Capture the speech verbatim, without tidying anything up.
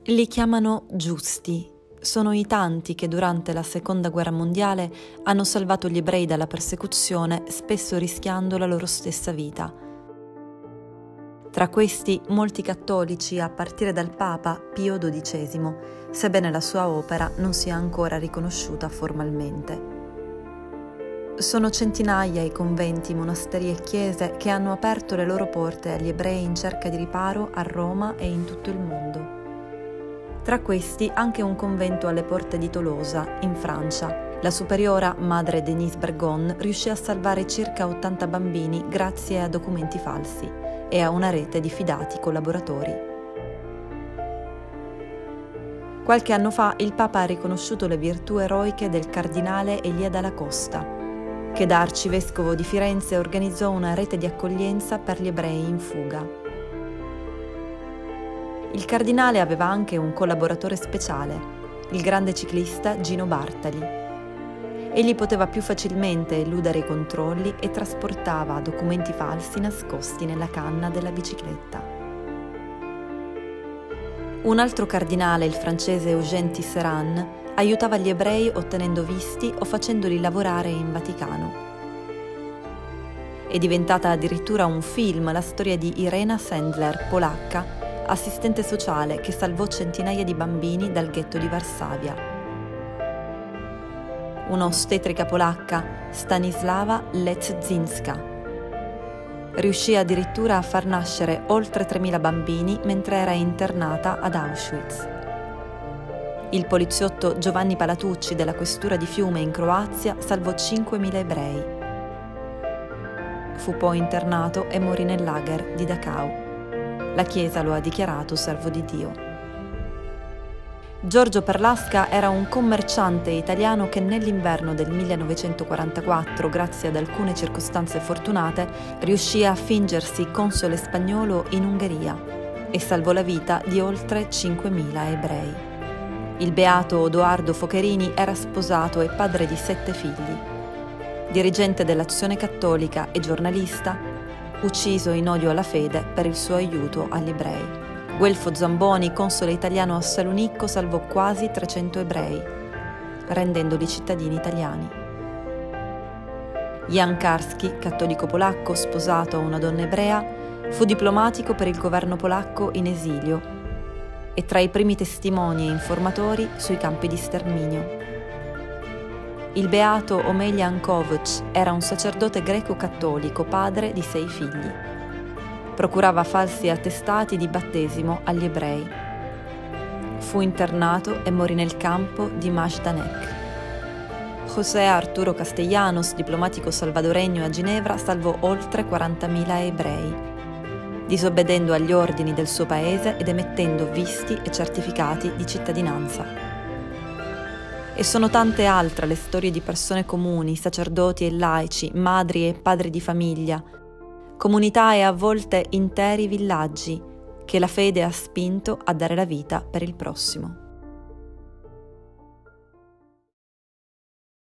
Li chiamano giusti. Sono i tanti che durante la Seconda Guerra Mondiale hanno salvato gli ebrei dalla persecuzione, spesso rischiando la loro stessa vita. Tra questi, molti cattolici, a partire dal Papa Pio dodicesimo, sebbene la sua opera non sia ancora riconosciuta formalmente. Sono centinaia i conventi, monasteri e chiese che hanno aperto le loro porte agli ebrei in cerca di riparo a Roma e in tutto il mondo. Tra questi anche un convento alle porte di Tolosa, in Francia. La superiora, madre Denise Bergon, riuscì a salvare circa ottanta bambini grazie a documenti falsi e a una rete di fidati collaboratori. Qualche anno fa il Papa ha riconosciuto le virtù eroiche del cardinale Elia Dalla Costa, che da arcivescovo di Firenze organizzò una rete di accoglienza per gli ebrei in fuga. Il cardinale aveva anche un collaboratore speciale, il grande ciclista Gino Bartali. Egli poteva più facilmente eludere i controlli e trasportava documenti falsi nascosti nella canna della bicicletta. Un altro cardinale, il francese Eugène Tisserand, aiutava gli ebrei ottenendo visti o facendoli lavorare in Vaticano. È diventata addirittura un film la storia di Irena Sendler, polacca, assistente sociale che salvò centinaia di bambini dal ghetto di Varsavia. Un'ostetrica polacca, Stanislawa Leczinska, riuscì addirittura a far nascere oltre tremila bambini mentre era internata ad Auschwitz. Il poliziotto Giovanni Palatucci della questura di Fiume in Croazia salvò cinquemila ebrei. Fu poi internato e morì nel lager di Dachau. La Chiesa lo ha dichiarato servo di Dio. Giorgio Perlasca era un commerciante italiano che nell'inverno del millenovecentoquarantaquattro, grazie ad alcune circostanze fortunate, riuscì a fingersi console spagnolo in Ungheria e salvò la vita di oltre cinquemila ebrei. Il beato Odoardo Focherini era sposato e padre di sette figli. Dirigente dell'Azione Cattolica e giornalista, ucciso in odio alla fede per il suo aiuto agli ebrei. Guelfo Zamboni, console italiano a Salonicco, salvò quasi trecento ebrei, rendendoli cittadini italiani. Jan Karski, cattolico polacco sposato a una donna ebrea, fu diplomatico per il governo polacco in esilio e tra i primi testimoni e informatori sui campi di sterminio. Il beato Omelian Kovacs era un sacerdote greco-cattolico, padre di sei figli. Procurava falsi attestati di battesimo agli ebrei. Fu internato e morì nel campo di Majdanek. José Arturo Castellanos, diplomatico salvadoregno a Ginevra, salvò oltre quarantamila ebrei, disobbedendo agli ordini del suo paese ed emettendo visti e certificati di cittadinanza. E sono tante altre le storie di persone comuni, sacerdoti e laici, madri e padri di famiglia, comunità e a volte interi villaggi che la fede ha spinto a dare la vita per il prossimo.